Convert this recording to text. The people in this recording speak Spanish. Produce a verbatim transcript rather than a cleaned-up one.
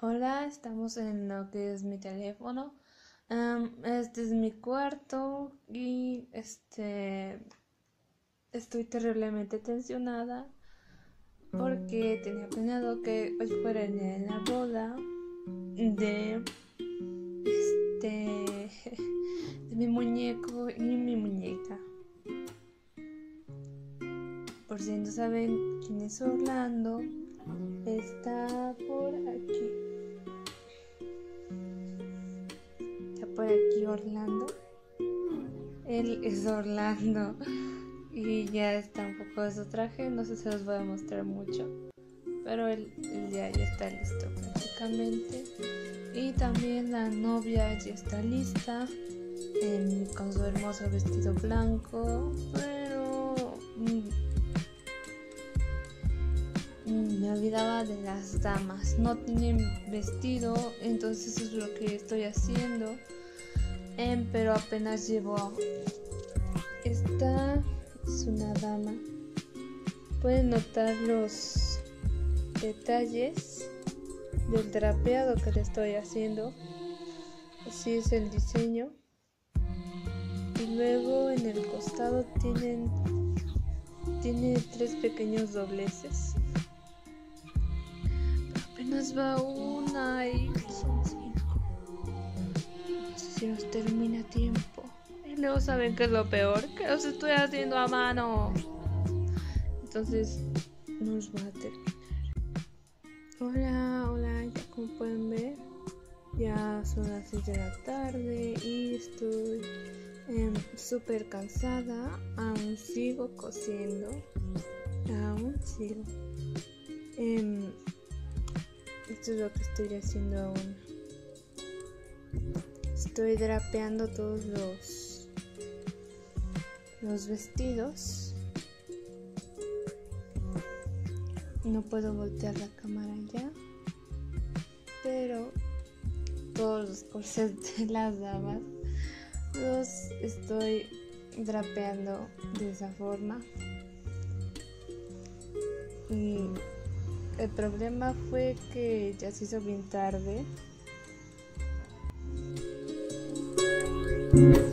Hola, estamos en lo que es mi teléfono. Am, este es mi cuarto y este estoy terriblemente tensionada porque tenía planeado que hoy fuera el día de la boda de este de mi muñeco y mi muñeca. Por si no saben quién es Orlando, está por aquí. Por aquí Orlando. Él es Orlando y ya está un poco de su traje. No sé si los voy a mostrar mucho, pero él, él ya, ya está listo prácticamente. Y también la novia ya está lista en, con su hermoso vestido blanco, pero mm, mm, me olvidaba de las damas. No tienen vestido, entonces es lo que estoy haciendo. Eh, pero apenas llevo. Esta es una dama. Pueden notar los detalles del drapeado que le estoy haciendo. Así es el diseño. Y luego en el costado tienen tiene tres pequeños dobleces. Pero apenas va una y son cinco. Si nos termina tiempo. Y luego saben que es lo peor, que los estoy haciendo a mano. Entonces nos va a terminar. Hola, hola, ya como pueden ver, ya son las seis de la tarde y estoy eh, súper cansada. Aún sigo cosiendo. Aún sigo. Eh, esto es lo que estoy haciendo aún. Estoy drapeando todos los, los vestidos. No puedo voltear la cámara ya, pero todos los corsets de las damas los estoy drapeando de esa forma. Y el problema fue que ya se hizo bien tarde.